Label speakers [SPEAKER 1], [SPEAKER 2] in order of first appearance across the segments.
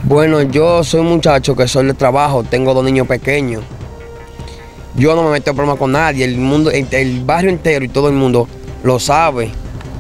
[SPEAKER 1] Bueno, yo soy un muchacho que soy de trabajo, tengo 2 niños pequeños. Yo no me meto en problemas con nadie, el mundo, el barrio entero y todo el mundo lo sabe.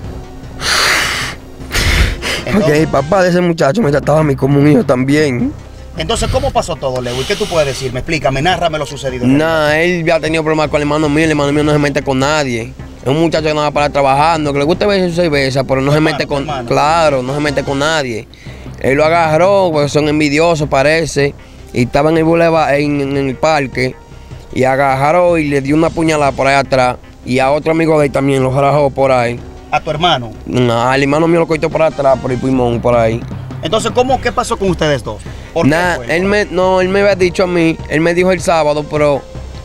[SPEAKER 1] Porque el papá de ese muchacho me trataba a mí como un hijo también.
[SPEAKER 2] Entonces, ¿cómo pasó todo, Lewin? ¿Qué tú puedes decirme? Explícame, nárrame lo sucedido.
[SPEAKER 1] Nah, él ya ha tenido problemas con el hermano mío no se mete con nadie. Es un muchacho que no va a parar trabajando, que le gusta beber su cerveza, pero no se mete con... Claro, no se mete con nadie. Él lo agarró, porque son envidiosos parece, y estaba en el boulevard, en el parque, y agarró y le dio una puñalada por ahí atrás, y a otro amigo de él también lo rajó por ahí.
[SPEAKER 2] ¿A tu hermano?
[SPEAKER 1] No, al hermano mío lo cortó por atrás, por el pulmón, por ahí.
[SPEAKER 2] Entonces, ¿qué pasó con ustedes dos?
[SPEAKER 1] Nah, él me había dicho a mí, él me dijo el sábado, pero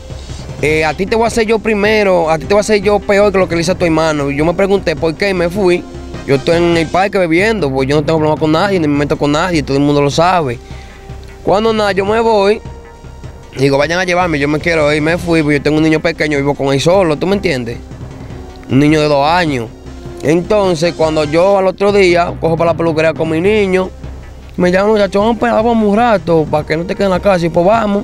[SPEAKER 1] a ti te voy a hacer yo primero, a ti te voy a hacer yo peor que lo que le hice a tu hermano. Y yo me pregunté por qué y me fui. Yo estoy en el parque bebiendo, pues yo no tengo problema con nadie, ni me meto con nadie, todo el mundo lo sabe. Cuando nada, yo me voy, digo, vayan a llevarme, yo me quiero ir, me fui, porque yo tengo un niño pequeño, vivo con él solo, ¿tú me entiendes? Un niño de 2 años. Entonces, cuando yo al otro día cojo para la peluquería con mi niño, me llaman, muchachos, vamos un rato para que no te quedes en la casa y pues vamos.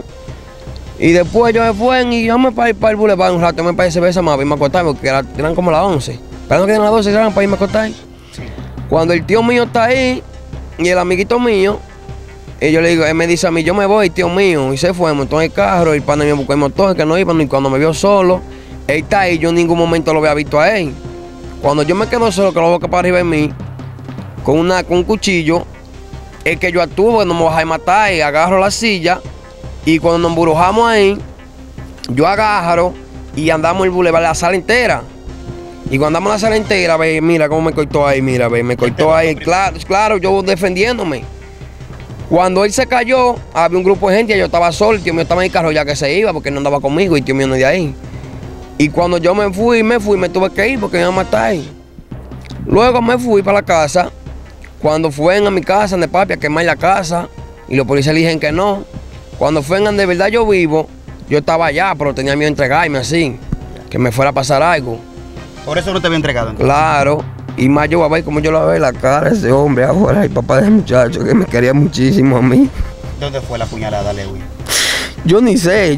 [SPEAKER 1] Y después yo me fui y yo me para ir para el boulevard un rato, me parece cerveza más, y me acostar porque eran como las 11. Esperando que eran las 12 eran para irme a acostar. Sí. Cuando el tío mío está ahí y el amiguito mío, y yo le digo, él me dice a mí, yo me voy, tío mío, y se fue, montó en el carro, el pana me buscó el motor, que no iba, y cuando me vio solo, él está ahí, yo en ningún momento lo había visto a él. Cuando yo me quedo solo, que lo boca para arriba de mí, con un cuchillo, es que yo actúo, no me vas a matar, y agarro la silla, y cuando nos embrujamos ahí, yo agarro y andamos el bulevar, la sala entera. Y cuando andamos la sala entera, ve, mira cómo me cortó ahí, mira, ve, me cortó ahí, claro, yo defendiéndome. Cuando él se cayó, había un grupo de gente, yo estaba solo, el tío mío estaba en el carro ya que se iba, porque no andaba conmigo, y el tío mío no es de ahí. Y cuando yo me fui, me tuve que ir porque me iban a matar. Luego me fui para la casa. Cuando fueron a mi casa, de papi, a quemar la casa, y los policías le dijeron que no. Cuando fueron de verdad yo vivo, yo estaba allá, pero tenía miedo de entregarme así, que me fuera a pasar algo.
[SPEAKER 2] ¿Por eso no te había entregado entonces?
[SPEAKER 1] Claro, y más yo voy a ver cómo yo lo veo la cara de ese hombre ahora, el papá de ese muchacho, que me quería muchísimo a mí.
[SPEAKER 2] ¿Dónde fue la puñalada, Lewin?
[SPEAKER 1] Yo ni sé,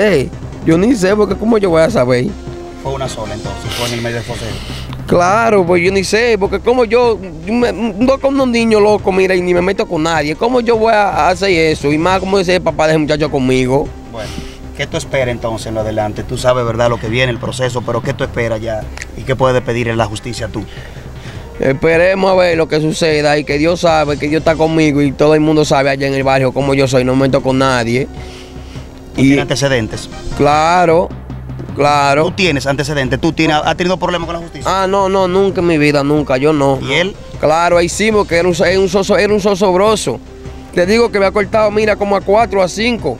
[SPEAKER 1] porque cómo yo voy a saber.
[SPEAKER 2] Fue una sola entonces, fue en el medio del fosero.
[SPEAKER 1] Claro, pues yo ni sé, porque como yo no con unos niños locos, mira, y ni me meto con nadie, ¿cómo yo voy a hacer eso? Y más como dice el papá de ese muchacho conmigo.
[SPEAKER 2] Bueno, ¿qué tú esperas entonces en lo adelante? Tú sabes, ¿verdad?, lo que viene, el proceso, pero ¿qué tú esperas ya? ¿Y qué puedes pedir en la justicia tú?
[SPEAKER 1] Esperemos a ver lo que suceda y que Dios sabe, que Dios está conmigo y todo el mundo sabe allá en el barrio cómo yo soy, no me meto con nadie.
[SPEAKER 2] ¿Tienes antecedentes?
[SPEAKER 1] Claro.
[SPEAKER 2] ¿Tú tienes antecedentes? ¿Has tenido problemas con la justicia?
[SPEAKER 1] Ah, no, nunca en mi vida, nunca, yo no.
[SPEAKER 2] ¿Y él?
[SPEAKER 1] Claro, ahí sí, porque era un zosobroso. Te digo que me ha cortado, mira, como a 4 o a 5.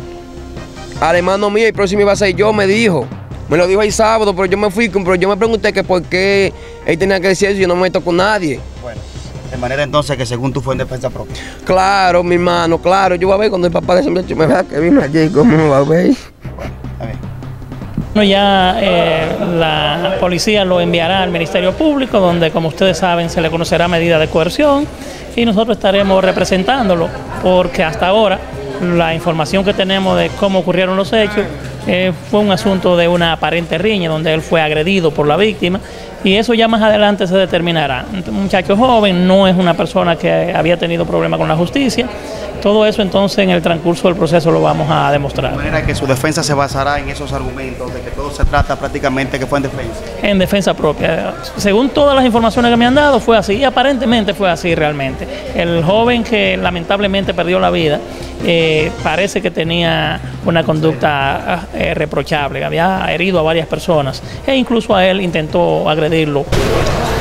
[SPEAKER 1] Al hermano mío, el próximo iba a ser yo, me dijo. Me lo dijo el sábado, pero yo me fui, pero yo me pregunté que por qué él tenía que decir eso y yo no me meto con nadie.
[SPEAKER 2] Bueno, de manera entonces que según tú fue en defensa propia.
[SPEAKER 1] Claro, mi hermano, claro. Yo voy a ver cuando el papá de ese muchacho me vea que vino allí, ¿cómo me va a ver?
[SPEAKER 2] Bueno, a ver.
[SPEAKER 3] Bueno, ya la policía lo enviará al Ministerio Público, donde, como ustedes saben, se le conocerá medida de coerción y nosotros estaremos representándolo, porque hasta ahora la información que tenemos de cómo ocurrieron los hechos fue un asunto de una aparente riña donde él fue agredido por la víctima, y eso ya más adelante se determinará. Un muchacho joven, no es una persona que había tenido problemas con la justicia. Todo eso entonces en el transcurso del proceso lo vamos a demostrar.
[SPEAKER 2] De manera que su defensa se basará en esos argumentos de que todo se trata prácticamente que fue en defensa.
[SPEAKER 3] En defensa propia. Según todas las informaciones que me han dado fue así, y aparentemente fue así realmente. El joven que lamentablemente perdió la vida parece que tenía una conducta reprochable, había herido a varias personas e incluso a él intentó agredirlo.